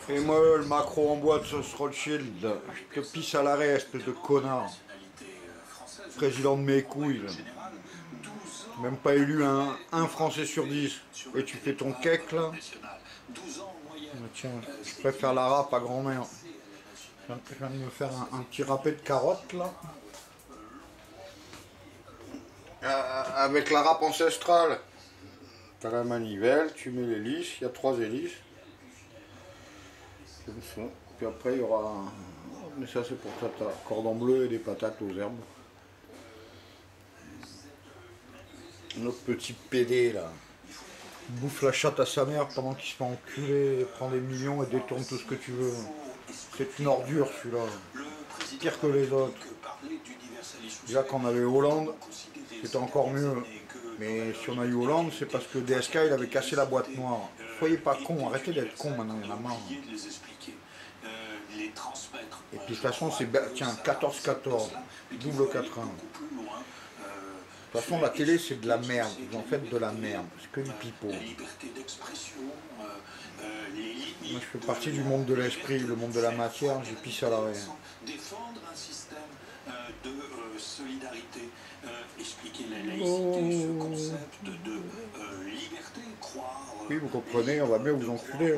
Et moi, le macro en boîte, sauce Rothschild, je te pisse à l'arrêt, espèce de connard. Président de mes couilles. Là. Même pas élu un Français sur 10. Et tu fais ton cake là. Tiens, je préfère la râpe à grand-mère. Je viens de me faire un petit râpé de carottes là. Avec la râpe ancestrale. T'as la manivelle, tu mets l'hélice, il y a 3 hélices. Comme ça. Puis après il y aura mais ça c'est pour tata. Cordon bleu et des patates aux herbes. Notre petit PD là. Il bouffe la chatte à sa mère pendant qu'il se fait enculer, prend des millions et détourne tout ce que tu veux. C'est une ordure celui-là. Pire que les autres. Déjà quand on avait Hollande, c'était encore mieux. Mais si on a eu Hollande, c'est parce que DSK il avait cassé la boîte noire. Soyez pas cons, arrêtez d'être cons maintenant, il y en a marre. Et puis de toute façon c'est tiens 14-14, double 4-1. De toute façon la télé c'est de la merde, ils en fait de la merde, c'est que du pipeau. Moi je fais partie du monde de l'esprit, le monde de la matière, j'ai pisse à l'arrêt. Défendre un système de solidarité, expliquer la laïcité, ce concept de liberté, croire... Oui vous comprenez, on va bien vous enculer.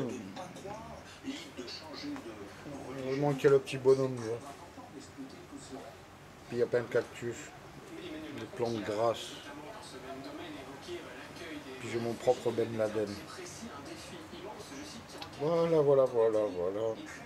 Heureusement qu'il y a le petit bonhomme là. Puis il y a plein de cactus, des plantes grasses. Puis j'ai mon propre Ben Laden. Voilà.